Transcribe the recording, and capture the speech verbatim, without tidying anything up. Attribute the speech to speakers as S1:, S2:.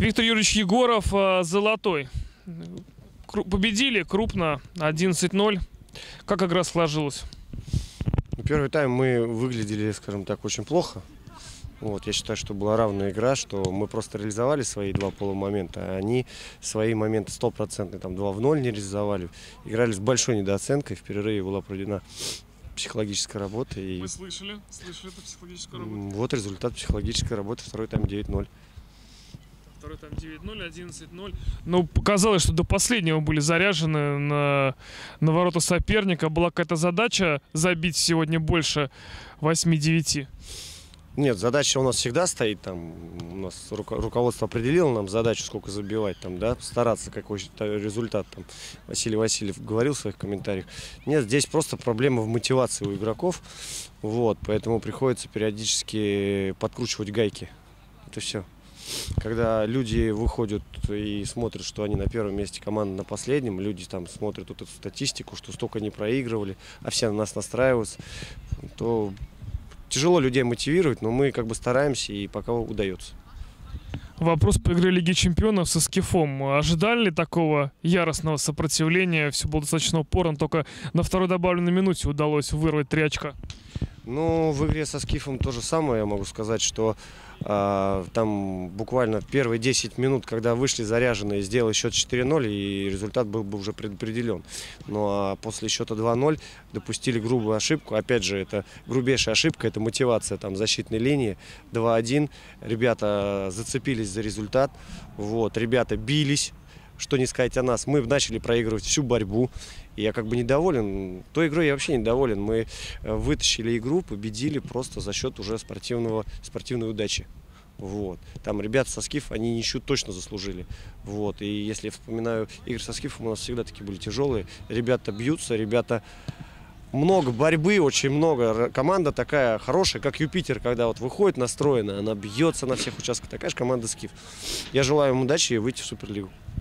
S1: Виктор Юрьевич Егоров, «Золотой». Победили крупно, одиннадцать ноль. Как игра сложилась?
S2: Первый тайм мы выглядели, скажем так, очень плохо. Вот, я считаю, что была равная игра, что мы просто реализовали свои два полумомента, а они свои моменты стопроцентные, там два в ноль не реализовали. Играли с большой недооценкой, в перерыве была проведена психологическая работа. И
S1: мы слышали, слышали эту психологическую работу.
S2: Вот результат психологической работы, второй тайм девять ноль.
S1: Второй тайм девять ноль, одиннадцать ноль. Ну, показалось, что до последнего были заряжены на, на ворота соперника. Была какая-то задача забить сегодня больше восьми-девяти.
S2: Нет, задача у нас всегда стоит, там, у нас руко руководство определило нам задачу, сколько забивать, там, да, стараться какой-то результат, там, Василий Васильев говорил в своих комментариях. Нет, здесь просто проблема в мотивации у игроков, вот, поэтому приходится периодически подкручивать гайки, это все. Когда люди выходят и смотрят, что они на первом месте, команда на последнем, люди там смотрят вот эту статистику, что столько не проигрывали, а все на нас настраиваются, то тяжело людей мотивировать, но мы как бы стараемся и пока удается.
S1: Вопрос по игре Лиги Чемпионов со Скифом. Ожидали ли такого яростного сопротивления? Все было достаточно упорно, только на второй добавленной минуте удалось вырвать три очка.
S2: Ну, в игре со Скифом то же самое, я могу сказать, что э, там буквально первые десять минут, когда вышли заряженные, сделали счет четыре ноль, и результат был бы уже предопределен. Ну а после счета два ноль допустили грубую ошибку. Опять же, это грубейшая ошибка, это мотивация там защитной линии. два один, ребята зацепились за результат, вот, ребята бились. Что не сказать о нас, мы начали проигрывать всю борьбу. И я как бы недоволен. Той игрой я вообще недоволен. Мы вытащили игру, победили просто за счет уже спортивного, спортивной удачи. Вот. Там ребята со Скиф, они ничью точно заслужили. Вот. И если я вспоминаю игры со Скифом, у нас всегда такие были тяжелые. Ребята бьются, ребята... Много борьбы, очень много. Команда такая хорошая, как Юпитер, когда вот выходит настроена, она бьется на всех участках. Такая же команда Скиф. Я желаю им удачи и выйти в Суперлигу.